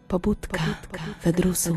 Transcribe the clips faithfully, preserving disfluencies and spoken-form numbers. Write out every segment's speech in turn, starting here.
Pobudka, Pobudka Fedrusu.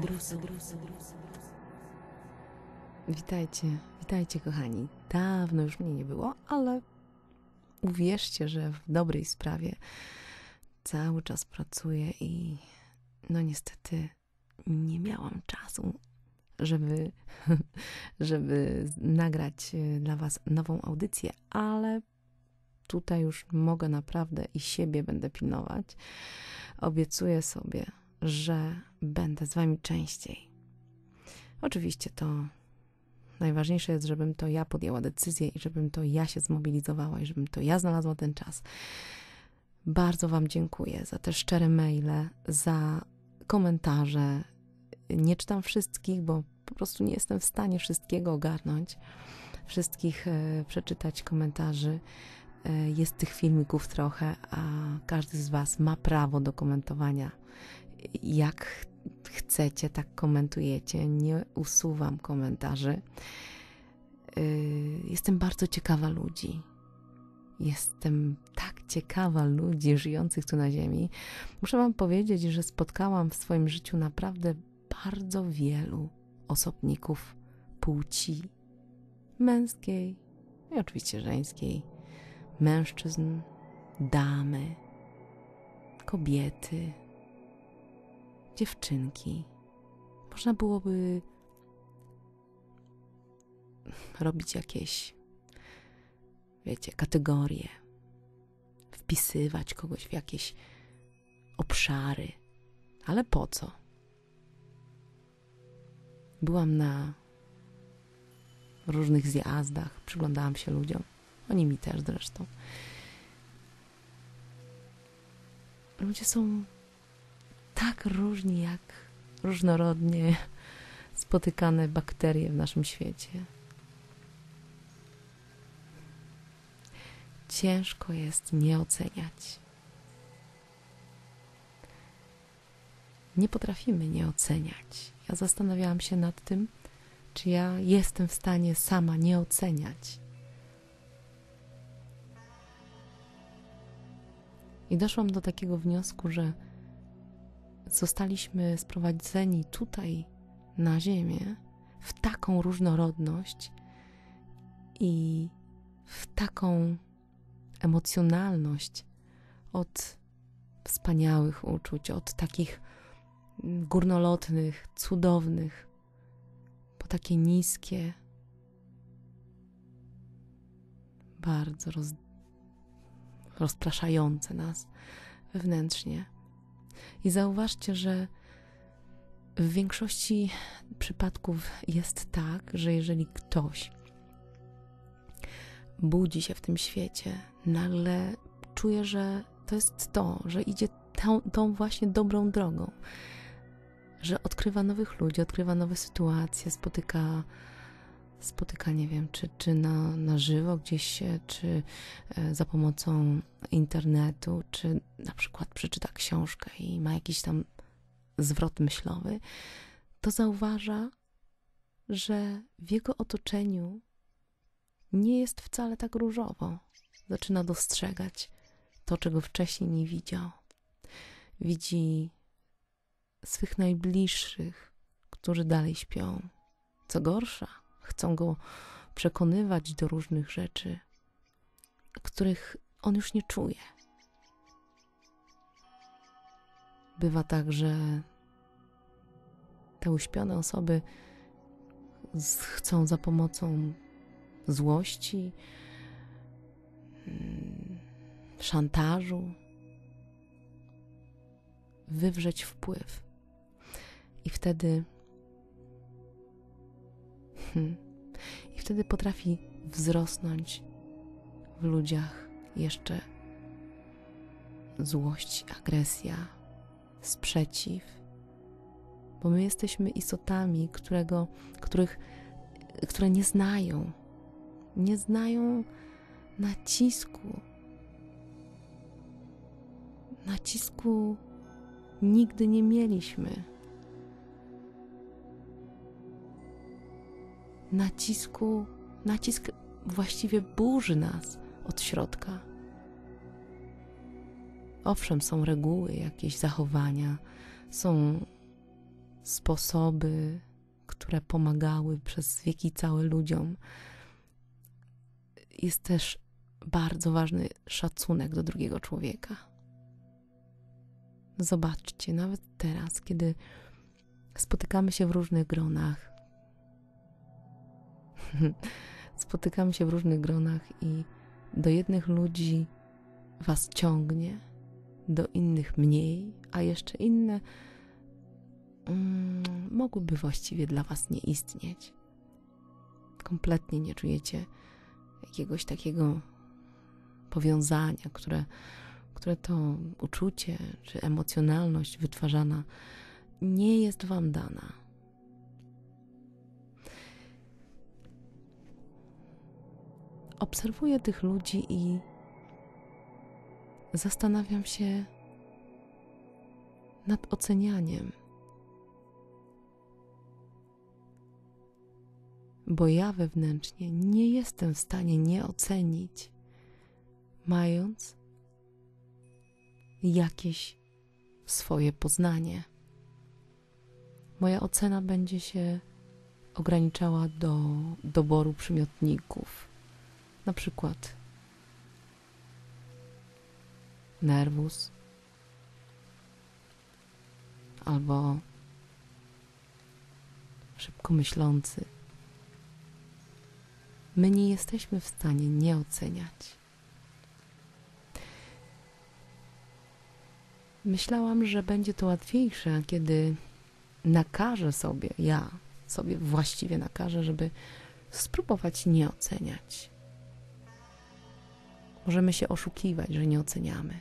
Witajcie, witajcie kochani. Dawno już mnie nie było, ale uwierzcie, że w dobrej sprawie cały czas pracuję i no niestety nie miałam czasu, żeby, żeby nagrać dla was nową audycję, ale tutaj już mogę naprawdę i siebie będę pilnować. Obiecuję sobie, że będę z wami częściej. Oczywiście to najważniejsze jest, żebym to ja podjęła decyzję i żebym to ja się zmobilizowała i żebym to ja znalazła ten czas. Bardzo wam dziękuję za te szczere maile, za komentarze. Nie czytam wszystkich, bo po prostu nie jestem w stanie wszystkiego ogarnąć, wszystkich e, przeczytać komentarzy. E, jest tych filmików trochę, a każdy z was ma prawo do komentowania. Jak chcecie, tak komentujecie. Nie usuwam komentarzy. E, jestem bardzo ciekawa ludzi. Jestem tak ciekawa ludzi żyjących tu na ziemi. Muszę wam powiedzieć, że spotkałam w swoim życiu naprawdę bardzo wielu osobników płci męskiej i oczywiście żeńskiej, mężczyzn, damy, kobiety, dziewczynki. Można byłoby robić jakieś, wiecie, kategorie, wpisywać kogoś w jakieś obszary, ale po co? Byłam na różnych zjazdach, przyglądałam się ludziom, oni mi też zresztą. Ludzie są tak różni, jak różnorodnie spotykane bakterie w naszym świecie. Ciężko jest nie oceniać. Nie potrafimy nie oceniać. Ja zastanawiałam się nad tym, czy ja jestem w stanie sama nie oceniać. I doszłam do takiego wniosku, że zostaliśmy sprowadzeni tutaj na ziemię w taką różnorodność i w taką emocjonalność od wspaniałych uczuć, od takich górnolotnych, cudownych, po takie niskie, bardzo roz, rozpraszające nas wewnętrznie. I zauważcie, że w większości przypadków jest tak, że jeżeli ktoś budzi się w tym świecie, nagle czuje, że to jest to, że idzie tą, tą właśnie dobrą drogą, że odkrywa nowych ludzi, odkrywa nowe sytuacje, spotyka, spotyka nie wiem, czy, czy na, na żywo gdzieś się, czy za pomocą internetu, czy na przykład przeczyta książkę i ma jakiś tam zwrot myślowy, to zauważa, że w jego otoczeniu nie jest wcale tak różowo. Zaczyna dostrzegać to, czego wcześniej nie widział. Widzi swych najbliższych, którzy dalej śpią. Co gorsza, chcą go przekonywać do różnych rzeczy, których on już nie czuje. Bywa tak, że te uśpione osoby chcą za pomocą złości, szantażu wywrzeć wpływ. I wtedy hmm, i wtedy potrafi wzrosnąć w ludziach jeszcze złość, agresja, sprzeciw. Bo my jesteśmy istotami, którego, których, które nie znają, nie znają nacisku. Nacisku nigdy nie mieliśmy. Nacisku, nacisk właściwie burzy nas od środka. Owszem, są reguły, jakieś zachowania, są sposoby, które pomagały przez wieki całe ludziom. Jest też bardzo ważny szacunek do drugiego człowieka. Zobaczcie, nawet teraz, kiedy spotykamy się w różnych gronach, spotykamy się w różnych gronach i do jednych ludzi was ciągnie, do innych mniej, a jeszcze inne mm, mogłyby właściwie dla was nie istnieć. Kompletnie nie czujecie jakiegoś takiego powiązania, które, które to uczucie czy emocjonalność wytwarzana nie jest wam dana. Obserwuję tych ludzi i zastanawiam się nad ocenianiem. Bo ja wewnętrznie nie jestem w stanie nie ocenić, mając jakieś swoje poznanie. Moja ocena będzie się ograniczała do doboru przymiotników. Na przykład nervus albo szybko myślący. My nie jesteśmy w stanie nie oceniać. Myślałam, że będzie to łatwiejsze, kiedy nakażę sobie, ja sobie właściwie nakażę, żeby spróbować nie oceniać. Możemy się oszukiwać, że nie oceniamy.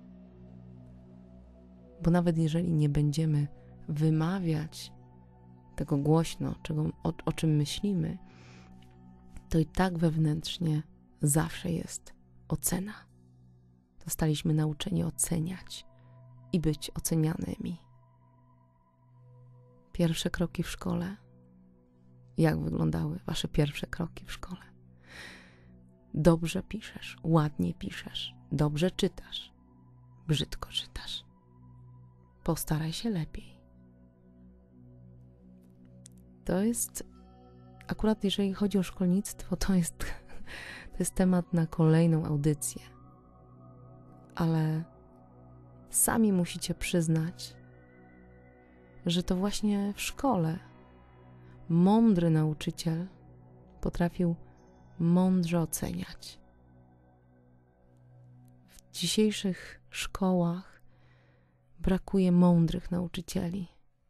Bo nawet jeżeli nie będziemy wymawiać tego głośno, czego, o, o czym myślimy, to i tak wewnętrznie zawsze jest ocena. Zostaliśmy nauczeni oceniać i być ocenianymi. Pierwsze kroki w szkole. Jak wyglądały wasze pierwsze kroki w szkole? Dobrze piszesz, ładnie piszesz, dobrze czytasz, brzydko czytasz. Postaraj się lepiej. To jest, akurat jeżeli chodzi o szkolnictwo, to jest, to jest temat na kolejną audycję. Ale sami musicie przyznać, że to właśnie w szkole mądry nauczyciel potrafił mądrze oceniać. W dzisiejszych szkołach brakuje mądrych nauczycieli.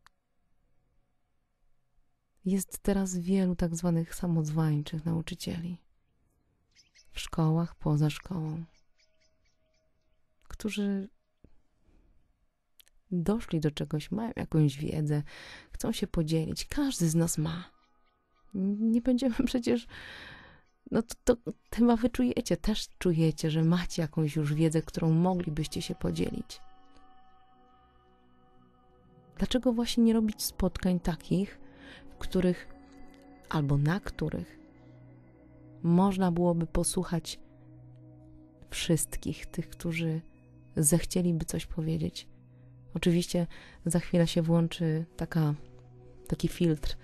Jest teraz wielu tak zwanych samozwańczych nauczycieli w szkołach, poza szkołą, którzy doszli do czegoś, mają jakąś wiedzę, chcą się podzielić. Każdy z nas ma. Nie będziemy przecież... No to, to chyba wy czujecie, też czujecie, że macie jakąś już wiedzę, którą moglibyście się podzielić. Dlaczego właśnie nie robić spotkań takich, w których, albo na których można byłoby posłuchać wszystkich tych, którzy zechcieliby coś powiedzieć. Oczywiście za chwilę się włączy taka, taki filtr,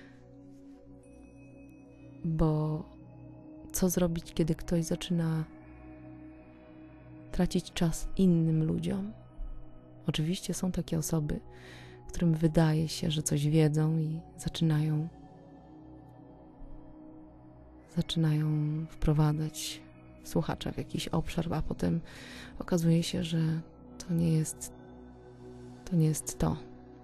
bo co zrobić, kiedy ktoś zaczyna tracić czas innym ludziom? Oczywiście są takie osoby, którym wydaje się, że coś wiedzą i zaczynają zaczynają wprowadzać słuchacza w jakiś obszar, a potem okazuje się, że to nie jest to nie jest to.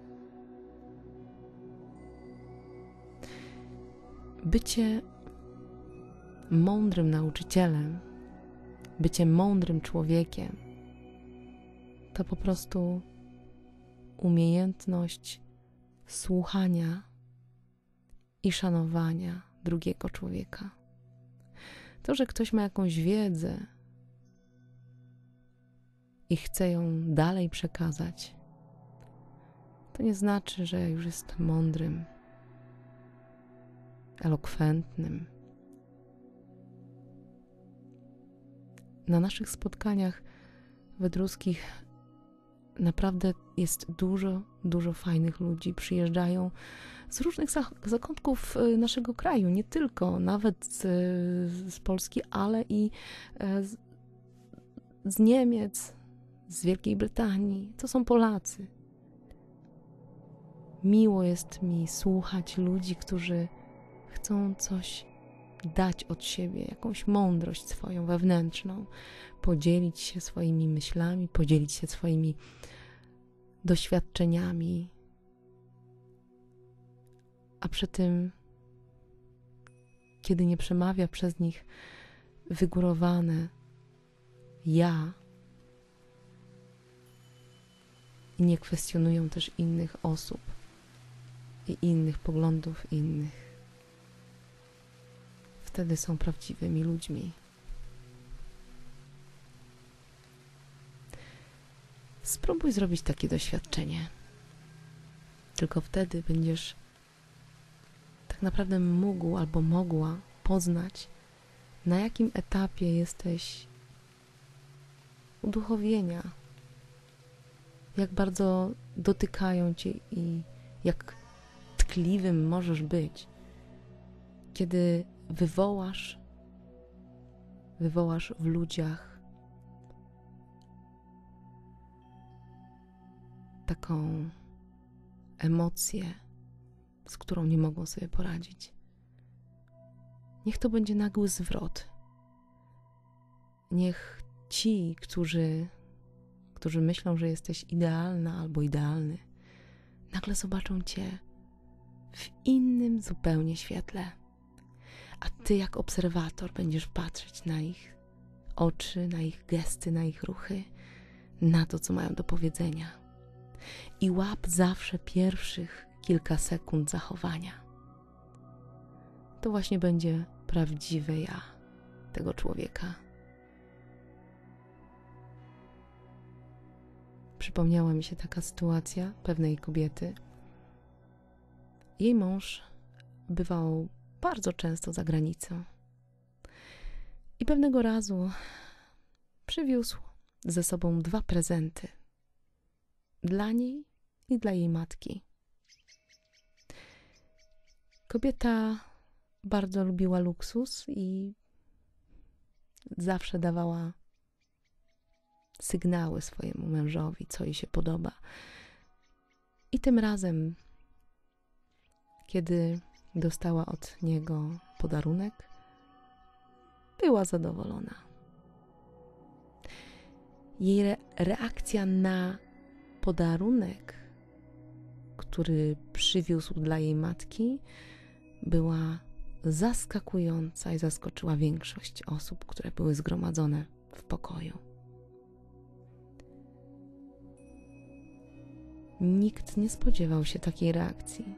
Bycie mądrym nauczycielem, bycie mądrym człowiekiem to po prostu umiejętność słuchania i szanowania drugiego człowieka. To, że ktoś ma jakąś wiedzę i chce ją dalej przekazać, to nie znaczy, że już jest mądrym, elokwentnym. Na naszych spotkaniach wydruskich naprawdę jest dużo, dużo fajnych ludzi. Przyjeżdżają z różnych zakątków naszego kraju, nie tylko, nawet z, z Polski, ale i z, z Niemiec, z Wielkiej Brytanii. To są Polacy. Miło jest mi słuchać ludzi, którzy chcą coś dać od siebie, jakąś mądrość swoją wewnętrzną, podzielić się swoimi myślami, podzielić się swoimi doświadczeniami, a przy tym, kiedy nie przemawia przez nich wygórowane ja i nie kwestionują też innych osób i innych poglądów innych, wtedy są prawdziwymi ludźmi. Spróbuj zrobić takie doświadczenie. Tylko wtedy będziesz tak naprawdę mógł albo mogła poznać, na jakim etapie jesteś uduchowienia, jak bardzo dotykają cię i jak tkliwym możesz być, kiedy wywołasz, wywołasz w ludziach taką emocję, z którą nie mogą sobie poradzić. Niech to będzie nagły zwrot. Niech ci, którzy, którzy myślą, że jesteś idealna albo idealny, nagle zobaczą cię w innym zupełnie świetle. A ty jak obserwator będziesz patrzeć na ich oczy, na ich gesty, na ich ruchy, na to, co mają do powiedzenia. I łap zawsze pierwszych kilka sekund zachowania. To właśnie będzie prawdziwe ja tego człowieka. Przypomniała mi się taka sytuacja pewnej kobiety. Jej mąż bywał bardzo często za granicą. I pewnego razu przywiózł ze sobą dwa prezenty. Dla niej i dla jej matki. Kobieta bardzo lubiła luksus i zawsze dawała sygnały swojemu mężowi, co jej się podoba. I tym razem, kiedy dostała od niego podarunek, była zadowolona. Jej re- reakcja na podarunek, który przywiózł dla jej matki, była zaskakująca i zaskoczyła większość osób, które były zgromadzone w pokoju. Nikt nie spodziewał się takiej reakcji.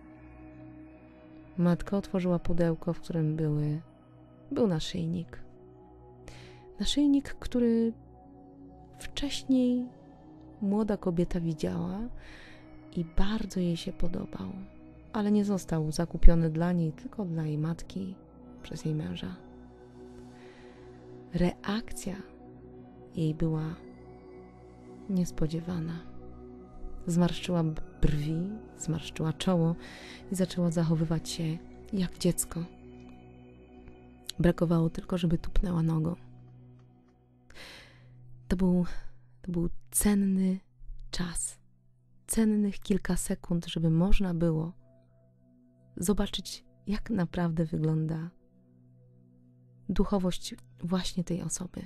Matka otworzyła pudełko, w którym były, był naszyjnik. Naszyjnik, który wcześniej młoda kobieta widziała i bardzo jej się podobał, ale nie został zakupiony dla niej, tylko dla jej matki przez jej męża. Reakcja jej była niespodziewana. Zmarszczyła brwi, zmarszczyła czoło i zaczęła zachowywać się jak dziecko. Brakowało tylko, żeby tupnęła nogą. To był, to był cenny czas, cennych kilka sekund, żeby można było zobaczyć, jak naprawdę wygląda duchowość właśnie tej osoby.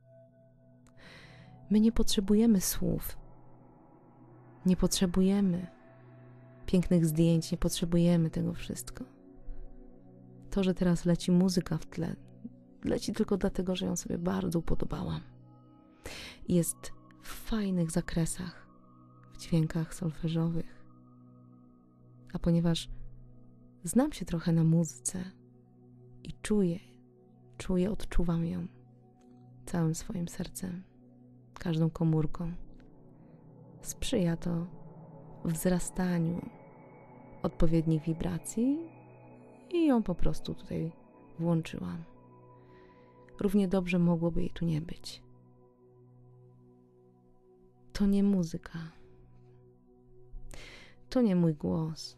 My nie potrzebujemy słów, nie potrzebujemy pięknych zdjęć, nie potrzebujemy tego wszystko. To, że teraz leci muzyka w tle, leci tylko dlatego, że ją sobie bardzo upodobałam. Jest w fajnych zakresach, w dźwiękach solfeżowych. A ponieważ znam się trochę na muzyce i czuję, czuję, odczuwam ją całym swoim sercem, każdą komórką, sprzyja to wzrastaniu odpowiednich wibracji i ją po prostu tutaj włączyłam. Równie dobrze mogłoby jej tu nie być. to nie muzyka. To nie mój głos.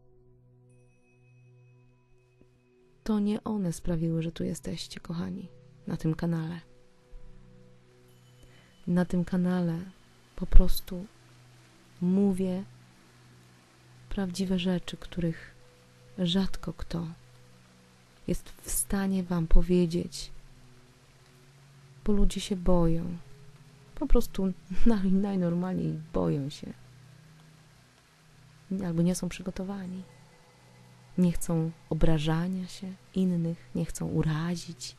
To nie one sprawiły, że tu jesteście, kochani, na tym kanale. Na tym kanale po prostu mówię prawdziwe rzeczy, których rzadko kto jest w stanie wam powiedzieć, bo ludzie się boją. Po prostu naj, najnormalniej boją się. Albo nie są przygotowani. Nie chcą obrażania się innych, nie chcą urazić.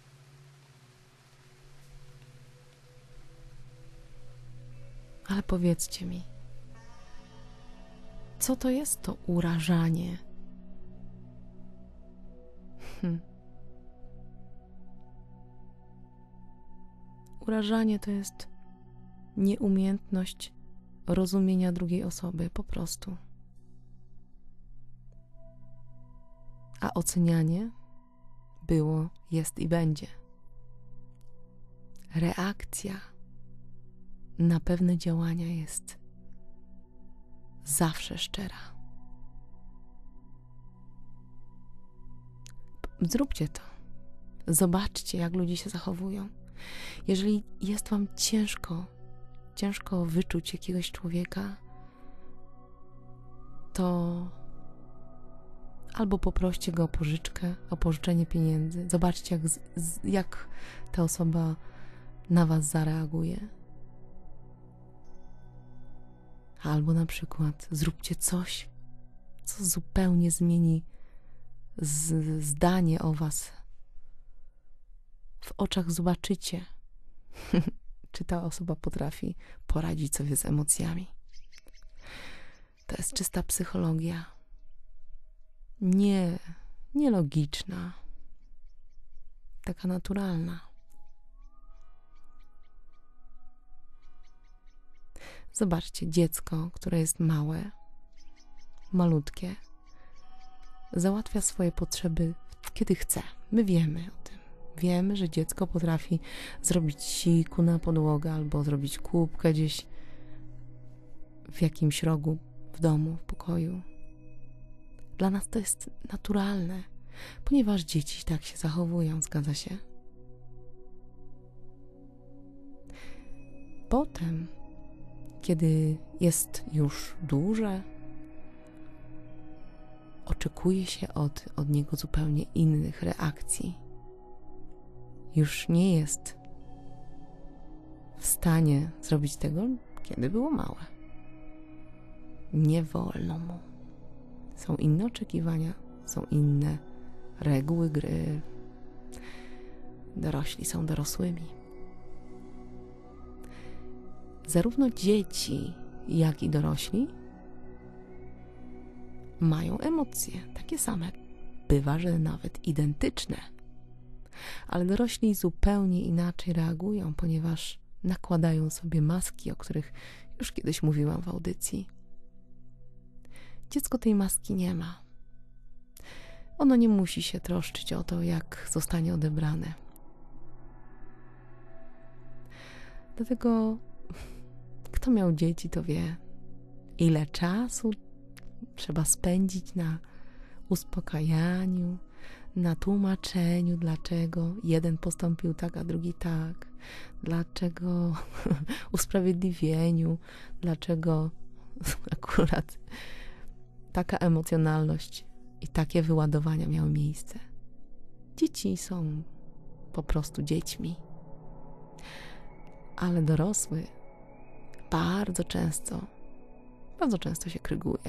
Ale powiedzcie mi, co to jest to urażanie? Hm. Urażanie to jest nieumiejętność rozumienia drugiej osoby, po prostu. A ocenianie było, jest i będzie. Reakcja na pewne działania jest zawsze szczera. Zróbcie to. Zobaczcie, jak ludzie się zachowują. Jeżeli jest wam ciężko, ciężko wyczuć jakiegoś człowieka, to albo poproście go o pożyczkę, o pożyczenie pieniędzy. Zobaczcie, jak, z, jak ta osoba na was zareaguje. Albo na przykład zróbcie coś, co zupełnie zmieni z, zdanie o was. W oczach zobaczycie, czy ta osoba potrafi poradzić sobie z emocjami. To jest czysta psychologia. Nie, nielogiczna. Taka naturalna. Zobaczcie, dziecko, które jest małe, malutkie, załatwia swoje potrzeby, kiedy chce. My wiemy o tym. Wiemy, że dziecko potrafi zrobić siku na podłogę albo zrobić kubkę gdzieś w jakimś rogu w domu, w pokoju. Dla nas to jest naturalne, ponieważ dzieci tak się zachowują, zgadza się? Potem, kiedy jest już duże, oczekuje się od, od niego zupełnie innych reakcji. Już nie jest w stanie zrobić tego, kiedy było małe. Nie wolno mu. Są inne oczekiwania, są inne reguły gry. Dorośli są dorosłymi. Zarówno dzieci, jak i dorośli mają emocje takie same. Bywa, że nawet identyczne. Ale dorośli zupełnie inaczej reagują, ponieważ nakładają sobie maski, o których już kiedyś mówiłam w audycji. Dziecko tej maski nie ma. Ono nie musi się troszczyć o to, jak zostanie odebrane. Dlatego kto miał dzieci, to wie, ile czasu trzeba spędzić na uspokajaniu, na tłumaczeniu, dlaczego jeden postąpił tak, a drugi tak, dlaczego usprawiedliwieniu, dlaczego akurat taka emocjonalność i takie wyładowania miały miejsce. Dzieci są po prostu dziećmi, ale dorosły bardzo często, bardzo często się kryguje.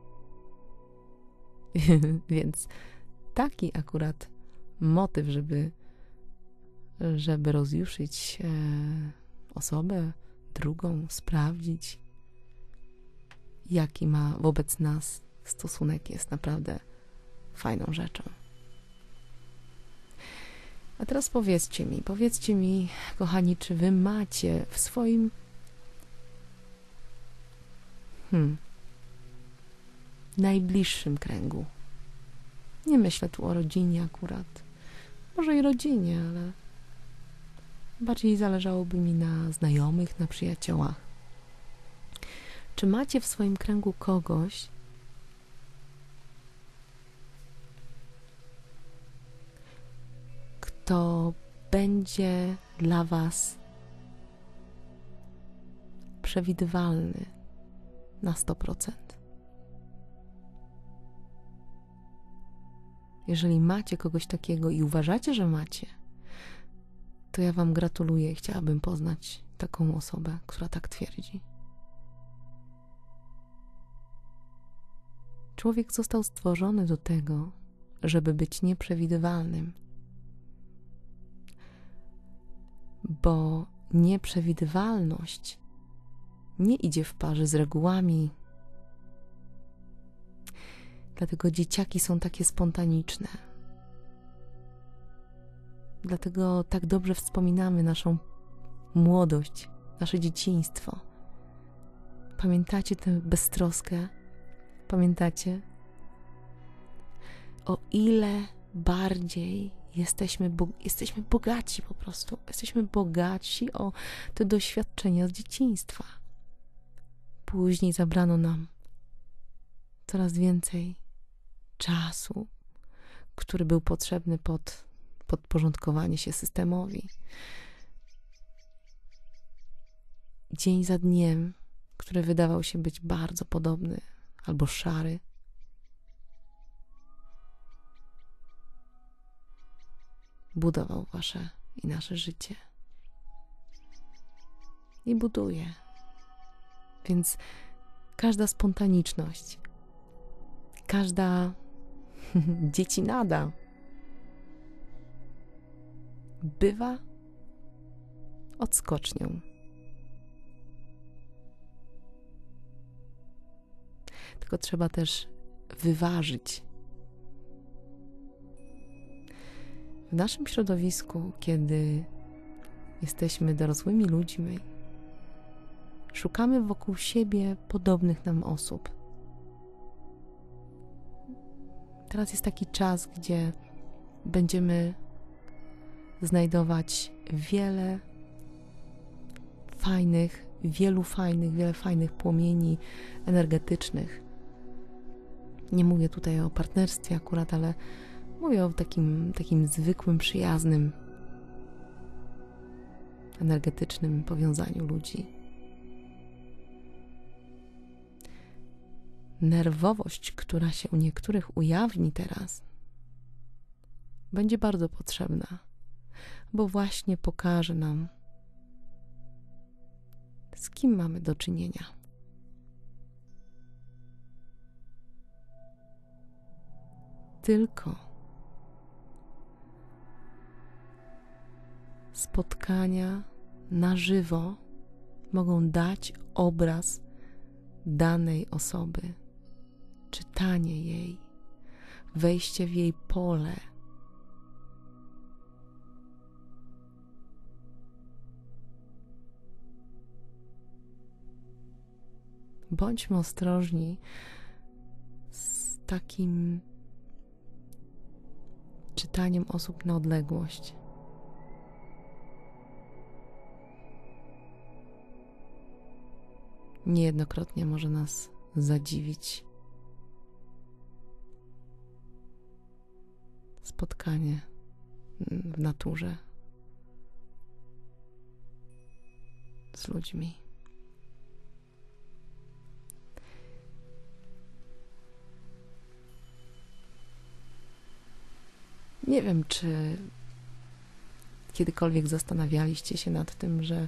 Więc taki akurat motyw, żeby, żeby rozjuszyć e, osobę drugą, sprawdzić, jaki ma wobec nas stosunek, jest naprawdę fajną rzeczą. A teraz powiedzcie mi, powiedzcie mi, kochani, czy wy macie w swoim hmm, najbliższym kręgu, nie myślę tu o rodzinie akurat, może i rodzinie, ale bardziej zależałoby mi na znajomych, na przyjaciołach, Czy macie w swoim kręgu kogoś, kto będzie dla was przewidywalny na sto procent? Jeżeli macie kogoś takiego i uważacie, że macie, to ja wam gratuluję i chciałabym poznać taką osobę, która tak twierdzi. Człowiek został stworzony do tego, żeby być nieprzewidywalnym, bo nieprzewidywalność nie idzie w parze z regułami. Dlatego dzieciaki są takie spontaniczne. Dlatego tak dobrze wspominamy naszą młodość, nasze dzieciństwo. Pamiętacie tę beztroskę? Pamiętacie? O ile bardziej jesteśmy, bo, jesteśmy bogaci po prostu. Jesteśmy bogaci o te doświadczenia z dzieciństwa. Później zabrano nam coraz więcej czasu, który był potrzebny pod podporządkowanie się systemowi. Dzień za dniem, który wydawał się być bardzo podobny albo szary, budował wasze i nasze życie. I buduje. Więc każda spontaniczność, każda dziecinada bywa odskocznią. Tylko trzeba też wyważyć. W naszym środowisku, kiedy jesteśmy dorosłymi ludźmi, szukamy wokół siebie podobnych nam osób. Teraz jest taki czas, gdzie będziemy znajdować wiele fajnych, wielu fajnych, wiele fajnych płomieni energetycznych. Nie mówię tutaj o partnerstwie akurat, ale mówię o takim, takim zwykłym, przyjaznym, energetycznym powiązaniu ludzi. Nerwowość, która się u niektórych ujawni teraz, będzie bardzo potrzebna, bo właśnie pokaże nam, z kim mamy do czynienia. Tylko spotkania na żywo mogą dać obraz danej osoby, czytanie jej, wejście w jej pole. Bądźmy ostrożni z takim czytaniem osób na odległość. Niejednokrotnie może nas zadziwić spotkanie w naturze z ludźmi. Nie wiem, czy kiedykolwiek zastanawialiście się nad tym, że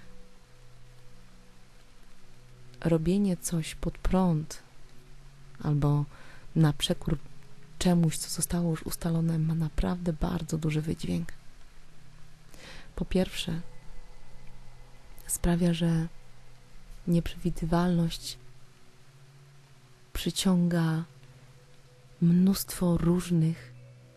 robienie coś pod prąd albo na przekór czemuś, co zostało już ustalone, ma naprawdę bardzo duży wydźwięk. Po pierwsze, sprawia, że nieprzewidywalność przyciąga mnóstwo różnych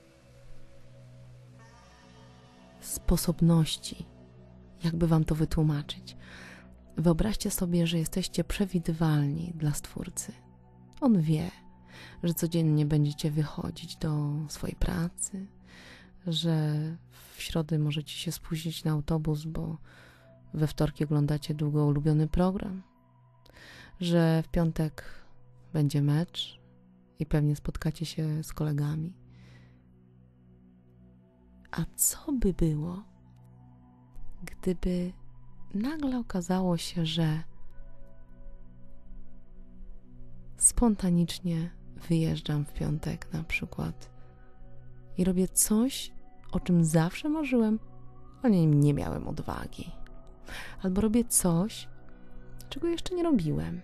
sposobności, jakby wam to wytłumaczyć. Wyobraźcie sobie, że jesteście przewidywalni dla Stwórcy. On wie, że codziennie będziecie wychodzić do swojej pracy, że w środę możecie się spóźnić na autobus, bo we wtorki oglądacie długo ulubiony program, że w piątek będzie mecz i pewnie spotkacie się z kolegami. A co by było, gdyby nagle okazało się, że spontanicznie wyjeżdżam w piątek na przykład i robię coś, o czym zawsze marzyłem, ale nie miałem odwagi. Albo robię coś, czego jeszcze nie robiłem.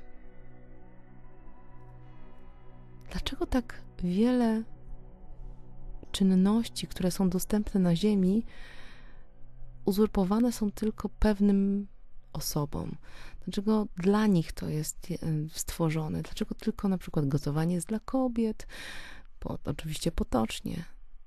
Dlaczego tak wiele czynności, które są dostępne na ziemi, uzurpowane są tylko pewnym osobom? Dlaczego dla nich to jest stworzone? Dlaczego tylko na przykład gotowanie jest dla kobiet? Po, oczywiście potocznie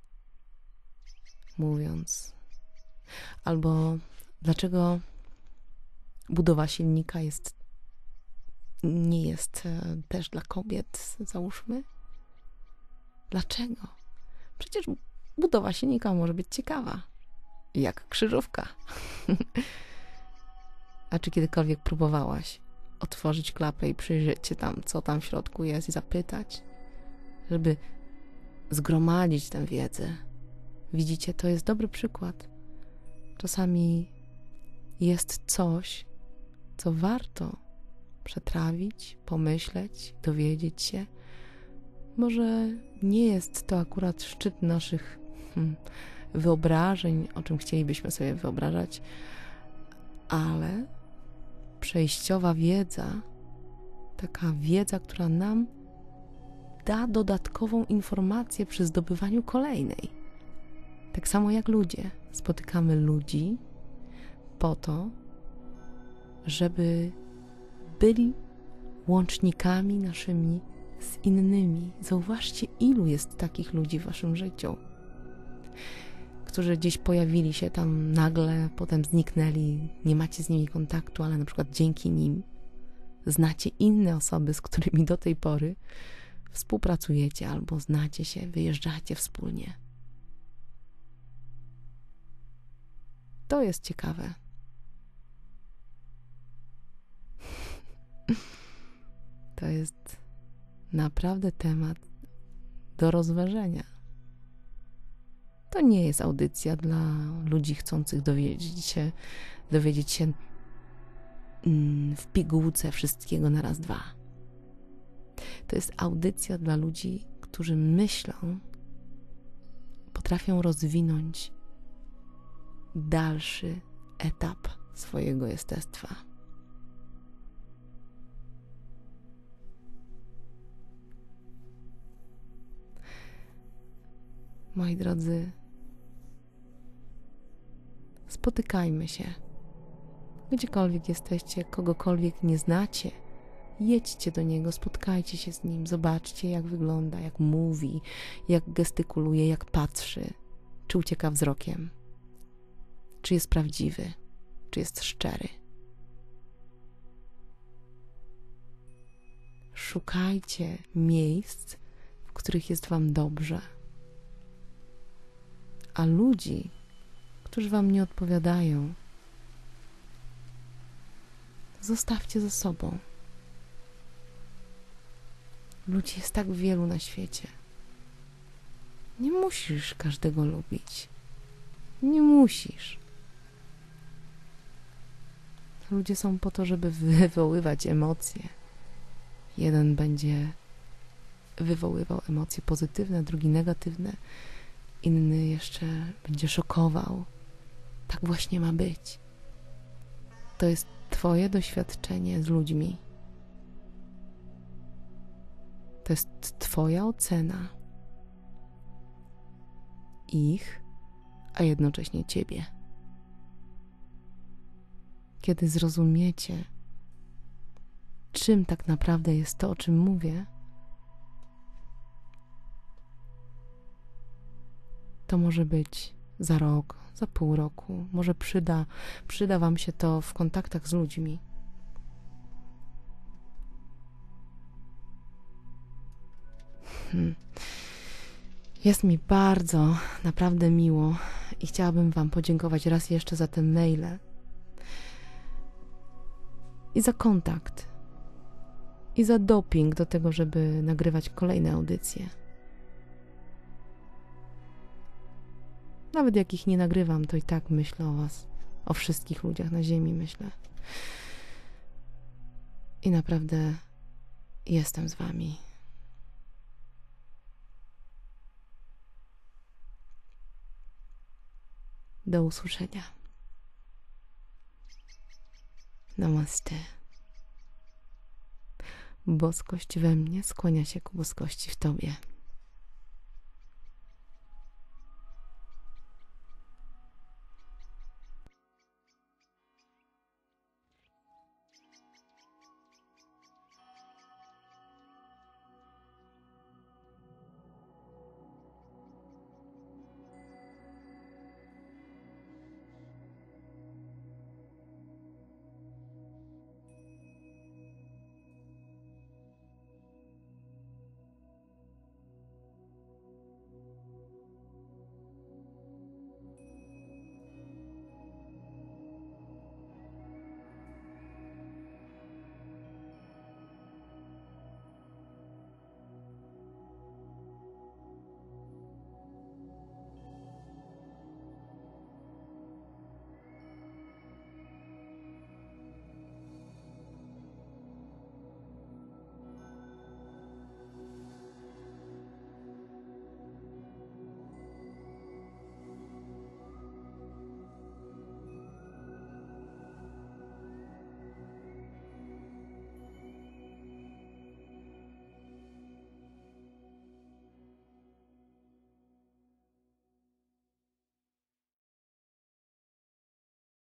mówiąc. Albo dlaczego budowa silnika jest, nie jest też dla kobiet, załóżmy? Dlaczego? Przecież budowa silnika może być ciekawa. Jak krzyżówka. A czy kiedykolwiek próbowałaś otworzyć klapę i przyjrzeć się tam, co tam w środku jest i zapytać, żeby zgromadzić tę wiedzę? Widzicie, to jest dobry przykład. Czasami jest coś, co warto przetrawić, pomyśleć, dowiedzieć się. Może nie jest to akurat szczyt naszych hmm, wyobrażeń, o czym chcielibyśmy sobie wyobrażać, ale przejściowa wiedza, taka wiedza, która nam da dodatkową informację przy zdobywaniu kolejnej. Tak samo jak ludzie. Spotykamy ludzi po to, żeby byli łącznikami naszymi z innymi. Zauważcie, ilu jest takich ludzi w waszym życiu, którzy gdzieś pojawili się tam nagle, potem zniknęli, nie macie z nimi kontaktu, ale na przykład dzięki nim znacie inne osoby, z którymi do tej pory współpracujecie albo znacie się, wyjeżdżacie wspólnie. To jest ciekawe. To jest naprawdę temat do rozważenia. To nie jest audycja dla ludzi chcących dowiedzieć się, dowiedzieć się w pigułce wszystkiego na raz, dwa. To jest audycja dla ludzi, którzy myślą, potrafią rozwinąć dalszy etap swojego jestestwa. Moi drodzy, spotykajmy się. Gdziekolwiek jesteście, kogokolwiek nie znacie, jedźcie do niego, spotkajcie się z nim, zobaczcie, jak wygląda, jak mówi, jak gestykuluje, jak patrzy, czy ucieka wzrokiem, czy jest prawdziwy, czy jest szczery. Szukajcie miejsc, w których jest wam dobrze. A ludzi, którzy wam nie odpowiadają, zostawcie ze sobą. Ludzi jest tak wielu na świecie. Nie musisz każdego lubić. Nie musisz. Ludzie są po to, żeby wywoływać emocje. Jeden będzie wywoływał emocje pozytywne, drugi negatywne. Inny jeszcze będzie szokował. Tak właśnie ma być. To jest twoje doświadczenie z ludźmi. To jest twoja ocena ich, a jednocześnie ciebie. Kiedy zrozumiecie, czym tak naprawdę jest to, o czym mówię, to może być za rok, za pół roku, może przyda, przyda wam się to w kontaktach z ludźmi. Hmm. Jest mi bardzo, naprawdę miło i chciałabym wam podziękować raz jeszcze za te maile i za kontakt. i za doping do tego, żeby nagrywać kolejne audycje. Nawet jak ich nie nagrywam, to i tak myślę o was, o wszystkich ludziach na ziemi myślę. I naprawdę jestem z wami. Do usłyszenia. Namaste. Boskość we mnie skłania się ku boskości w tobie.